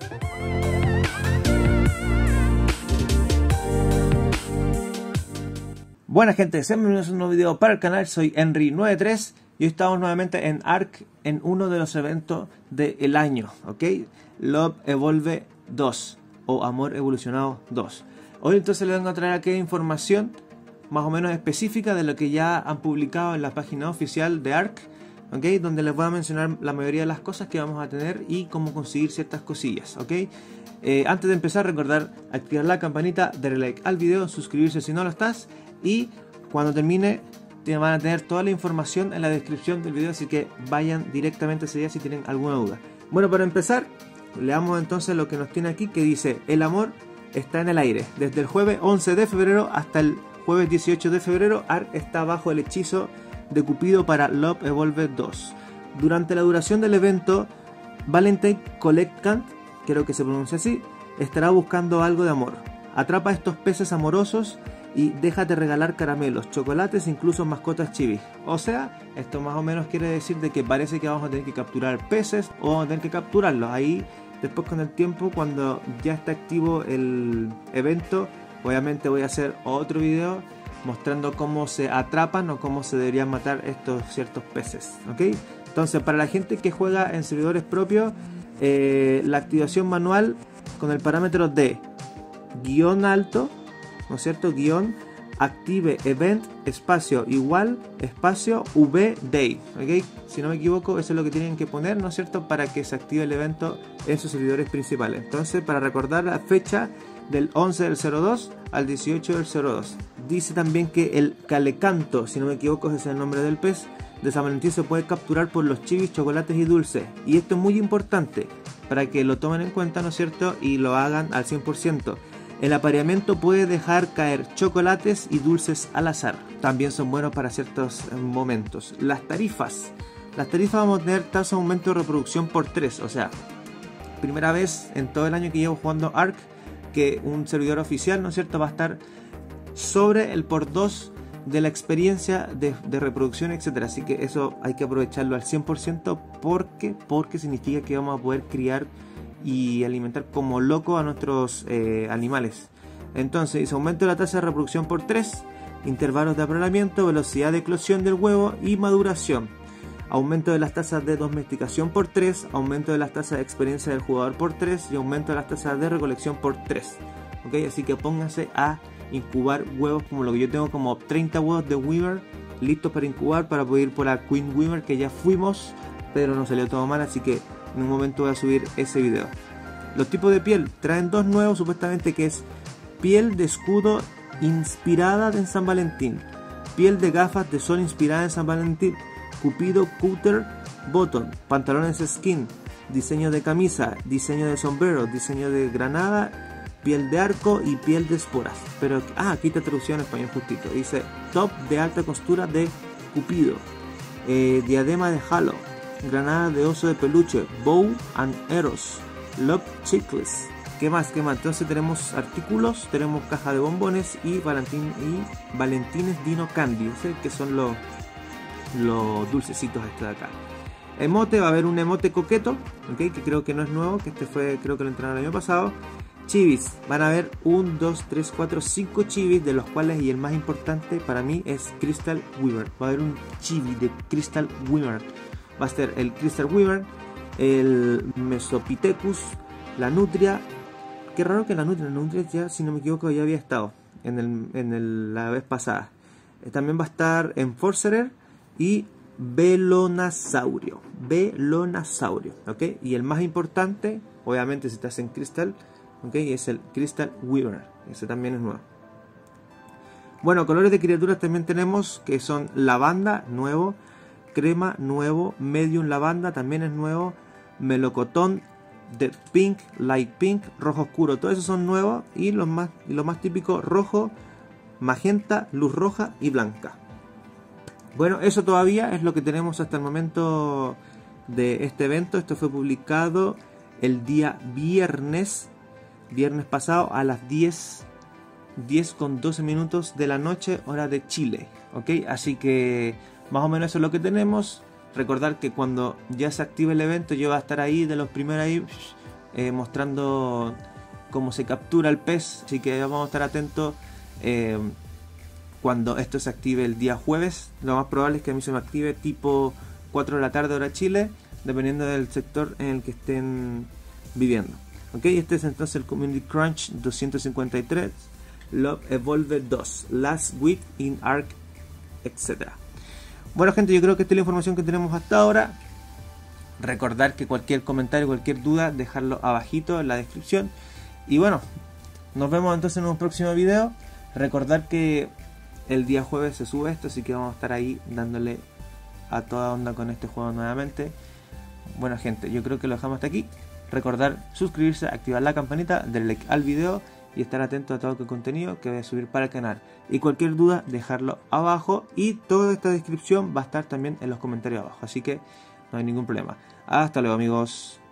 Buena gente, sean bienvenidos a un nuevo video para el canal. Soy Henry93 y hoy estamos nuevamente en ARK en uno de los eventos del año, ¿ok? Love Evolve 2 o Amor Evolucionado 2. Hoy entonces les vengo a traer aquí información más o menos específica de lo que ya han publicado en la página oficial de ARK, ¿ok? Donde les voy a mencionar la mayoría de las cosas que vamos a tener y cómo conseguir ciertas cosillas, ¿ok? Antes de empezar, recordar activar la campanita, darle like al video, suscribirse si no lo estás. Y cuando termine van a tener toda la información en la descripción del video, así que vayan directamente hacia allá si tienen alguna duda. Bueno, para empezar, leamos entonces lo que nos tiene aquí, que dice: el amor está en el aire. Desde el jueves 11 de febrero hasta el jueves 18 de febrero, ARK está bajo el hechizo de Cupido para Love Evolve 2. Durante la duración del evento, Valentine Collectant, creo que se pronuncia así, estará buscando algo de amor. Atrapa a estos peces amorosos y déjate regalar caramelos, chocolates e incluso mascotas chibi. O sea, esto más o menos quiere decir de que parece que vamos a tener que capturar peces o vamos a tener que capturarlos. Ahí después con el tiempo, cuando ya está activo el evento, obviamente voy a hacer otro video mostrando cómo se atrapan o cómo se deberían matar estos ciertos peces, ¿ok? Entonces, para la gente que juega en servidores propios, la activación manual con el parámetro de guión alto, ¿no es cierto? Guión active event espacio igual espacio v day, ¿ok? Si no me equivoco, eso es lo que tienen que poner, ¿no es cierto? Para que se active el evento en sus servidores principales. Entonces, para recordar la fecha del 11 del 02 al 18 del 02. Dice también que el calecanto, si no me equivoco, ese es el nombre del pez de San Valentín, se puede capturar por los chivis, chocolates y dulces. Y esto es muy importante para que lo tomen en cuenta, ¿no es cierto? Y lo hagan al 100%. El apareamiento puede dejar caer chocolates y dulces al azar. También son buenos para ciertos momentos. Las tarifas vamos a tener tasa de aumento de reproducción por 3. O sea, primera vez en todo el año que llevo jugando ARK que un servidor oficial, ¿no es cierto?, va a estar sobre el por 2 de la experiencia de reproducción, etcétera. Así que eso hay que aprovecharlo al 100% porque significa que vamos a poder criar y alimentar como loco a nuestros animales. Entonces dice: aumento de la tasa de reproducción por 3, intervalos de apareamiento, velocidad de eclosión del huevo y maduración, aumento de las tasas de domesticación por 3, aumento de las tasas de experiencia del jugador por 3 y aumento de las tasas de recolección por 3. ¿Ok? Así que pónganse a incubar huevos, como lo que yo tengo, como 30 huevos de Weaver listos para incubar, para poder ir por la Queen Weaver, que ya fuimos, pero no salió todo mal, así que en un momento voy a subir ese video. Los tipos de piel traen dos nuevos supuestamente, que es piel de escudo inspirada en San Valentín, piel de gafas de sol inspirada en San Valentín, Cupido Cutter Button, pantalones skin, diseño de camisa, diseño de sombrero, diseño de granada, piel de arco y piel de esporas. Pero aquí está traducción en español justito. Dice top de alta costura de Cupido, diadema de Halo, granada de oso de peluche, bow and arrows, love chicles. ¿Qué más? Entonces tenemos artículos, tenemos caja de bombones y Valentines Dino Candy, ¿sí? Que son los dulcecitos estos de acá. Emote, va a haber un emote coqueto, ¿okay? Que creo que no es nuevo, que este fue, creo que lo entrenaron el año pasado. Chivis, van a haber 1, 2, 3, 4, 5 chivis, de los cuales, y el más importante para mí, es Crystal Weaver. Va a haber un chibi de Crystal Weaver. Va a ser el Crystal Weaver, el Mesopithecus, la Nutria. Qué raro que la Nutria ya, si no me equivoco, ya había estado la vez pasada. También va a estar Enforcerer y Velonasaurio, ¿ok? Y el más importante, obviamente si estás en Crystal, ¿ok? Es el Crystal Weaver, ese también es nuevo. Bueno, colores de criaturas también tenemos, que son lavanda, nuevo, crema, nuevo, medium lavanda, también es nuevo, melocotón, de pink, light pink, rojo oscuro, todos esos son nuevos, y lo más típico, rojo, magenta, luz roja y blanca. Bueno, eso todavía es lo que tenemos hasta el momento de este evento. Esto fue publicado el día viernes pasado a las 10:12 minutos de la noche, hora de Chile, ¿ok? Así que más o menos eso es lo que tenemos. Recordar que cuando ya se active el evento, yo voy a estar ahí de los primeros ahí mostrando cómo se captura el pez, así que vamos a estar atentos cuando esto se active el día jueves. Lo más probable es que a mí se me active tipo 4 de la tarde hora Chile, dependiendo del sector en el que estén viviendo. Ok, este es entonces el Community Crunch 253 Love Evolve 2 Last Week in Ark, etc. Bueno gente, yo creo que esta es la información que tenemos hasta ahora. Recordar que cualquier comentario, cualquier duda, dejarlo abajito en la descripción. Y bueno, nos vemos entonces en un próximo video. Recordar que el día jueves se sube esto, así que vamos a estar ahí dándole a toda onda con este juego nuevamente. Bueno gente, yo creo que lo dejamos hasta aquí. Recordar suscribirse, activar la campanita, darle like al video y estar atento a todo el contenido que voy a subir para el canal. Y cualquier duda, dejarlo abajo, y toda esta descripción va a estar también en los comentarios abajo, así que no hay ningún problema. Hasta luego amigos.